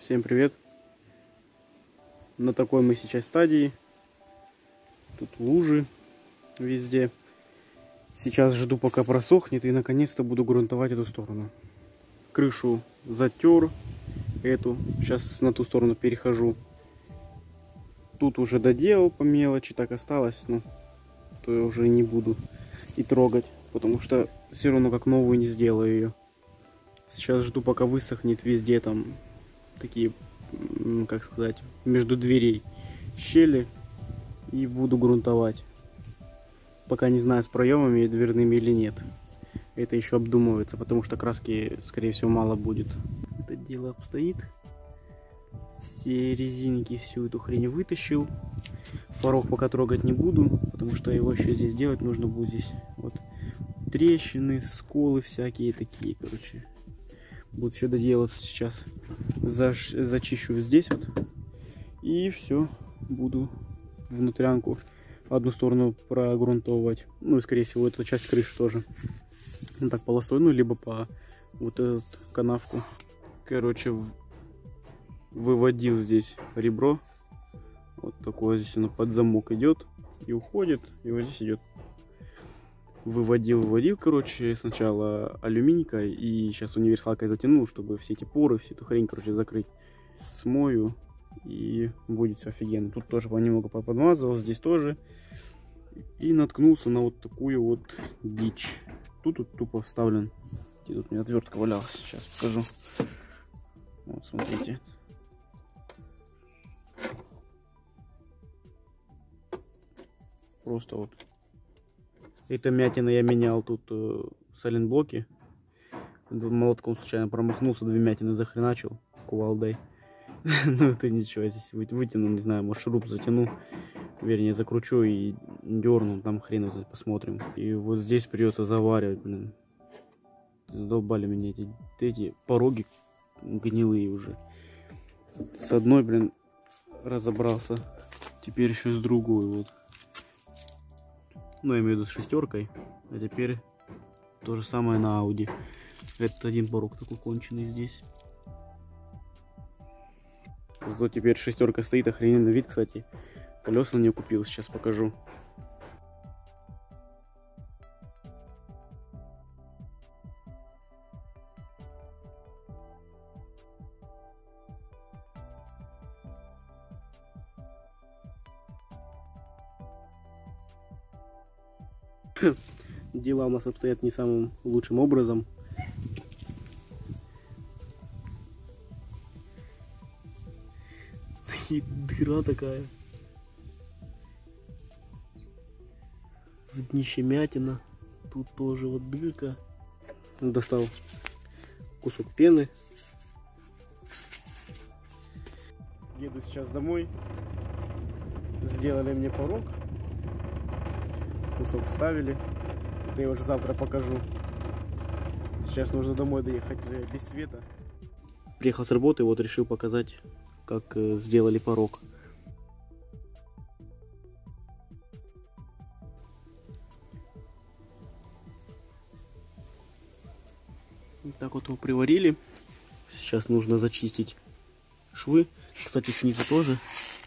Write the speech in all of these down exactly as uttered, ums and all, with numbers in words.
Всем привет! На такой мы сейчас стадии. Тут лужи везде. Сейчас жду, пока просохнет, и наконец-то буду грунтовать эту сторону. Крышу затер эту. Сейчас на ту сторону перехожу. Тут уже доделал по мелочи, так осталось, но то я уже не буду и трогать, потому что все равно как новую не сделаю ее. Сейчас жду, пока высохнет везде там такие, как сказать, между дверей щели, и буду грунтовать. Пока не знаю, с проемами дверными или нет. Это еще обдумывается, потому что краски, скорее всего, мало будет. Это дело обстоит. Все резинки, всю эту хрень вытащил. Порог пока трогать не буду, потому что его еще здесь делать нужно будет. Здесь вот трещины, сколы всякие такие, короче. Будет еще доделаться сейчас. Заш... Зачищу здесь вот. И все. Буду внутрянку одну сторону прогрунтовывать. Ну и скорее всего эту часть крыши тоже. Ну так полосой, ну либо по вот эту канавку. Короче, выводил здесь ребро. Вот такое здесь оно под замок идет и уходит. И вот здесь идет. Выводил, выводил, короче, сначала алюминькой, и сейчас универсалкой затянул, чтобы все эти поры, всю эту хрень, короче, закрыть. Смою, и будет все офигенно. Тут тоже понемногу подмазывал, здесь тоже. И наткнулся на вот такую вот дичь. Тут, тут тупо вставлен. Где тут у меня отвертка валялась, сейчас покажу. Вот, смотрите. Просто вот. Это мятина я менял тут э, сайлентблоки. Молотком случайно промахнулся, две мятины захреначил кувалдой. Ну это ничего, здесь вытяну, не знаю, может шуруп затяну. Вернее, закручу и дерну, там хрен посмотрим. И вот здесь придется заваривать, блин. Задолбали меня эти, эти пороги гнилые уже. С одной, блин, разобрался. Теперь еще с другой, вот. Ну, я имею в виду с шестеркой. А теперь то же самое на Audi. Это один порог такой конченый здесь. Зато теперь шестерка стоит, охрененный вид, кстати. Колеса на нее купил, сейчас покажу. Дела у нас обстоят не самым лучшим образом. И дыра такая. В днище мятина. Тут тоже вот дырка. Достал кусок пены. Еду сейчас домой. Сделали мне порог. Кусок вставили. Это я уже завтра покажу. Сейчас нужно домой доехать без света. Приехал с работы, вот решил показать, как сделали порог. Вот так вот его приварили. Сейчас нужно зачистить швы. Кстати, снизу тоже.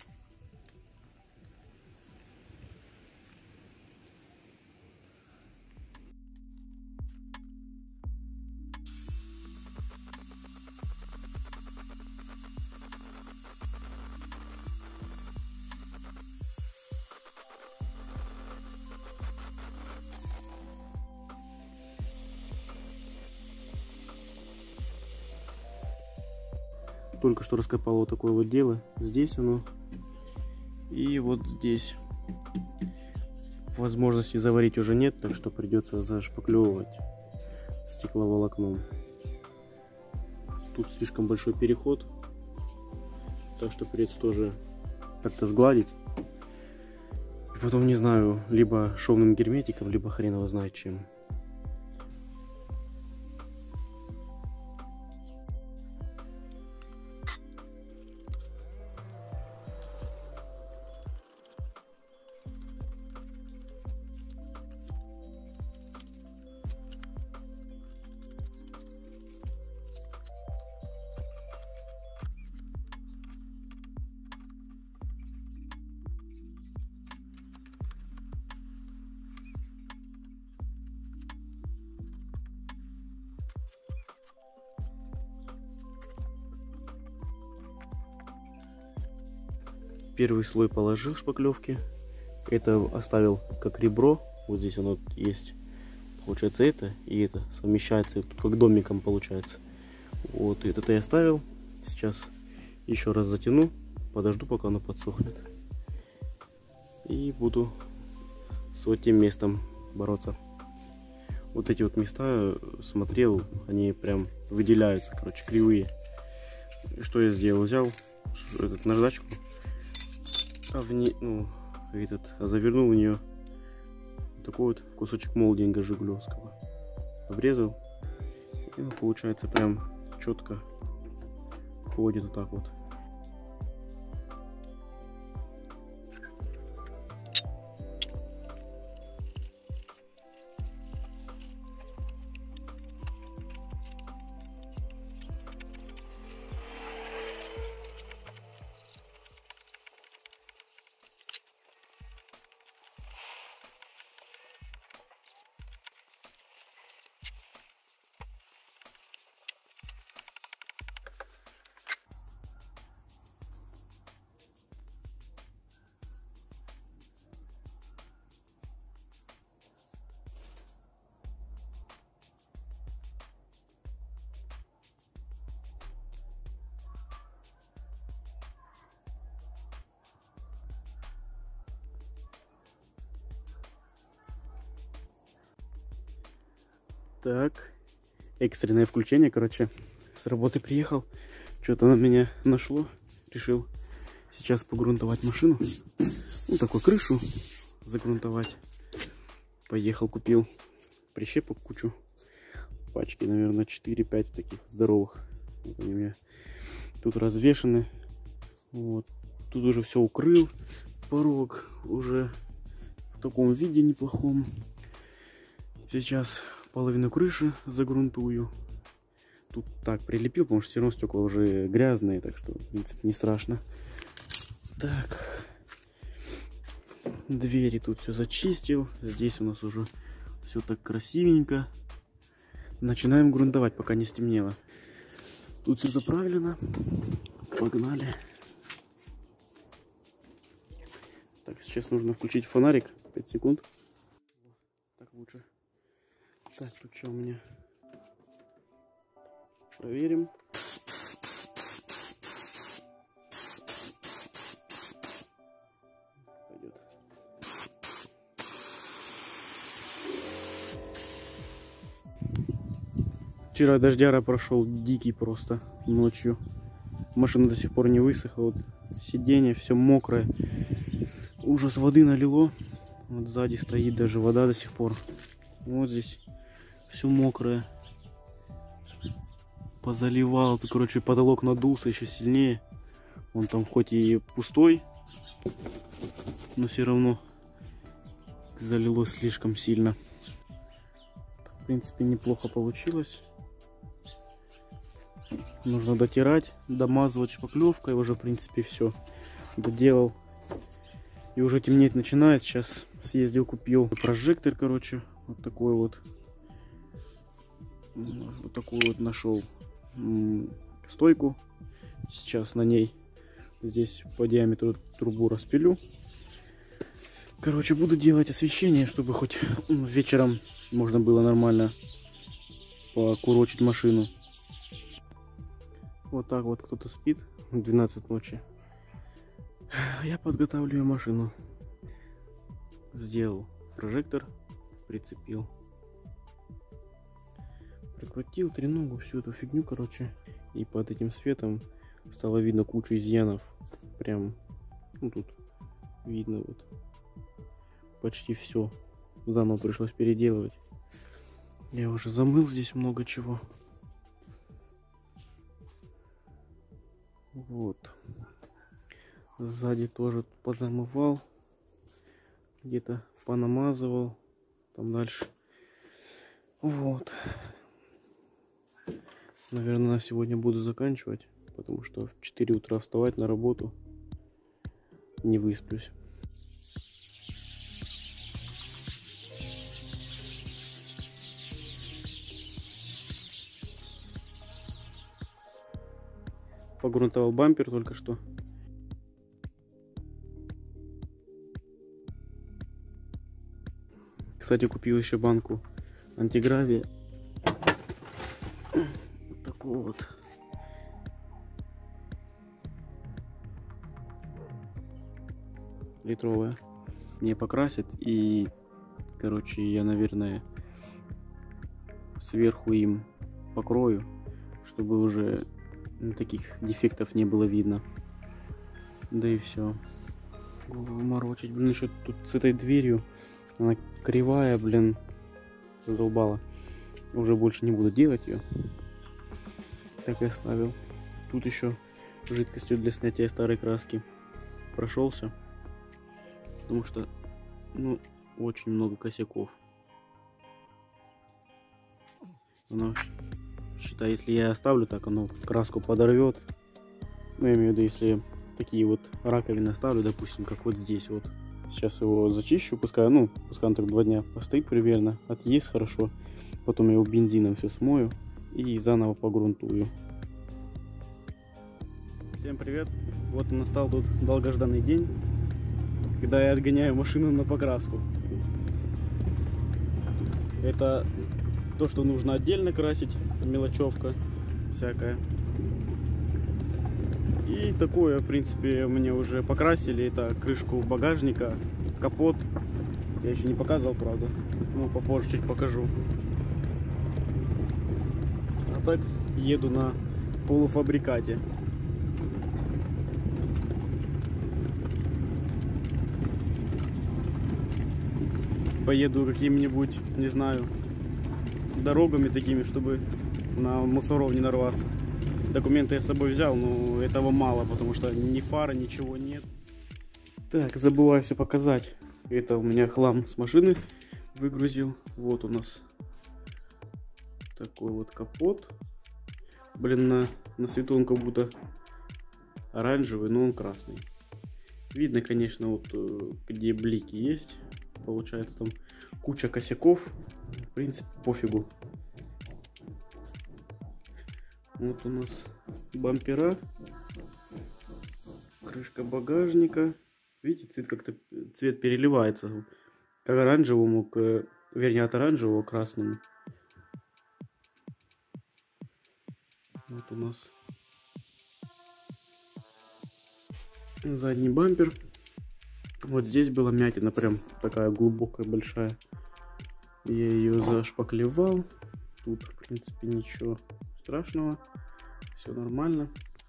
Только что раскопал вот такое вот дело. Здесь оно. И вот здесь. Возможности заварить уже нет, так что придется зашпаклевывать стекловолокном. Тут слишком большой переход. Так что придется тоже как-то сгладить. И потом, не знаю, либо шовным герметиком, либо хрен его знает чем. первый слой положил шпаклевки. Это оставил как ребро. Вот здесь оно есть. Получается это и это совмещается. Тут как домиком получается. Вот, и это я оставил. Сейчас еще раз затяну. Подожду, пока оно подсохнет. И буду с вот этим местом бороться. Вот эти вот места смотрел, они прям выделяются, короче, кривые. И что я сделал? Взял этот наждачку, а в ней, ну, этот, а завернул в нее такой вот кусочек молдинга жигулевского. Обрезал. И ну, получается прям четко ходит вот так вот. Так, экстренное включение, короче, с работы приехал, что-то на меня нашло, решил сейчас погрунтовать машину, ну, такую крышу загрунтовать. Поехал, купил прищепок кучу, пачки, наверное, четыре-пять таких здоровых. Вот они у меня тут развешаны, вот, тут уже все укрыл, порог уже в таком виде неплохом. Сейчас половину крыши загрунтую. Тут так прилепил, потому что все равно стекла уже грязные, так что, в принципе, не страшно. Так. Двери тут все зачистил. Здесь у нас уже все так красивенько. Начинаем грунтовать, пока не стемнело. Тут все заправлено. Погнали. Так, сейчас нужно включить фонарик. пять секунд. Так лучше. Так, тут что у меня? Проверим. Пойдет. Вчера дождяра прошел дикий просто ночью. Машина до сих пор не высохла. Вот сиденье все мокрое. Ужас, воды налило. Вот сзади стоит даже вода до сих пор. Вот здесь все мокрое. Позаливал. Тут, короче, потолок надулся еще сильнее. Он там хоть и пустой, но все равно залилось слишком сильно. В принципе, неплохо получилось. Нужно дотирать, домазывать шпаклевкой. Уже, в принципе, все доделал. И уже темнеть начинает. Сейчас съездил, купил прожектор, короче. Вот такой вот. Вот такую вот нашел стойку. Сейчас на ней здесь по диаметру трубу распилю. Короче, буду делать освещение, чтобы хоть вечером можно было нормально покурочить машину. Вот так вот кто-то спит в двенадцать ночи. Я подготавливаю машину. Сделал прожектор, прицепил. Прикрутил треногу, всю эту фигню, короче. И под этим светом стало видно кучу изъянов. Прям, ну тут видно вот. Почти все. Заново пришлось переделывать. Я уже замыл здесь много чего. Вот. Сзади тоже позамывал. Где-то понамазывал. Там дальше. Вот. Наверное, на сегодня буду заканчивать, потому что в четыре утра вставать на работу не высплюсь. Погрунтовал бампер только что. Кстати, купил еще банку антигравия. Вот такого вот. Литровая. Мне покрасят, и, короче, я, наверное, сверху им покрою, чтобы уже таких дефектов не было видно. Да и все. Голову морочить. Блин, еще тут с этой дверью. Она кривая, блин. Задолбала. Уже больше не буду делать ее. Так и оставил. Тут еще жидкостью для снятия старой краски прошелся. Потому что, ну, очень много косяков. Оно, считай, если я оставлю так, оно краску подорвет. Ну, я имею в виду, если такие вот раковины оставлю, допустим, как вот здесь вот. Сейчас его зачищу, пускай, ну, пускай он так два дня постоит примерно, отъест хорошо. Потом я его бензином все смою и заново погрунтую. Всем привет! Вот и настал тут долгожданный день, когда я отгоняю машину на покраску. Это то, что нужно отдельно красить, мелочевка всякая. И такое, в принципе, мне уже покрасили. Это крышку багажника, капот. Я еще не показывал, правда. Ну, попозже чуть покажу. А так еду на полуфабрикате. Поеду какими-нибудь, не знаю, дорогами такими, чтобы на мусоров не нарваться. Документы я с собой взял, но этого мало, потому что ни фары, ничего нет. Так, забываю все показать. Это у меня хлам с машины выгрузил. Вот у нас такой вот капот. Блин, на, на свету он как будто оранжевый, но он красный. Видно, конечно, вот где блики есть. Получается там куча косяков. В принципе, пофигу. Вот у нас бампера, крышка багажника. Видите, цвет как-то цвет переливается. Как оранжевому, к, вернее, от оранжевого к красному. Вот у нас задний бампер. Вот здесь была мятина, прям такая глубокая, большая. Я ее зашпаклевал. Тут, в принципе, ничего страшного. Все нормально.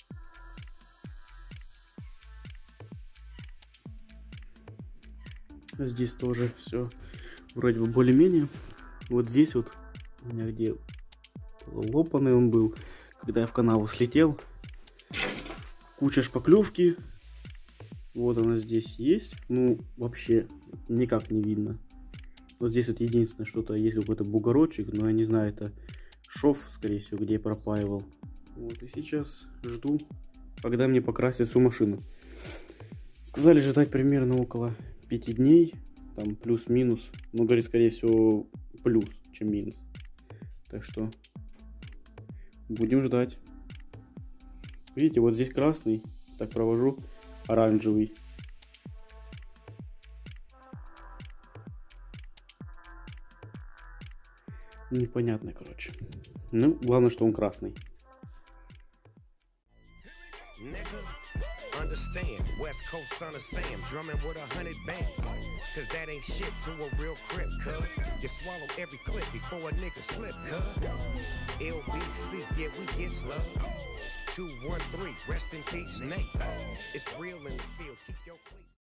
Здесь тоже все вроде бы более-менее. Вот здесь вот у меня где лопаный он был, когда я в канаву слетел. Куча шпаклевки. Вот она здесь есть. Ну, вообще никак не видно. Вот здесь вот единственное что-то есть, какой-то бугорочек, но я не знаю, это шов, скорее всего, где я пропаивал. Вот, и сейчас жду, когда мне покрасят всю машину. Сказали ждать примерно около пяти дней, там плюс-минус. Ну, говорит, скорее всего, плюс, чем минус. Так что будем ждать. Видите, вот здесь красный, так провожу, оранжевый. Непонятно, короче. Ну, главное, что он красный. Understand, West Coast son of Sam, drumming with a hundred bands. Cause that ain't shit to a real crip, cuz you swallow every clip before a nigga slip, cuz L B C, yeah, we get love. two one three, rest in peace, Nate. It's real in the field, keep your place.